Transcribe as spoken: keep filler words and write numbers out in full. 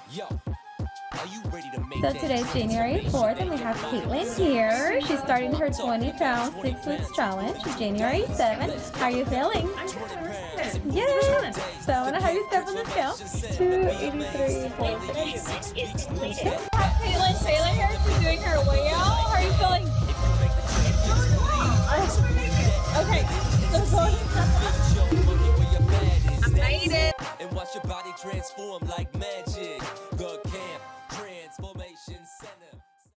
So today's January fourth, and we have Caitlin here. She's starting her twenty pound, six weeks challenge. January seventh. How are you feeling? Yeah. So I'm gonna have you step on the scale. two eighty-three point six is completed. I have Caitlin Taylor here. She's doing her layout. How are you feeling? Okay. So go ahead. I made it. And watch your body transform like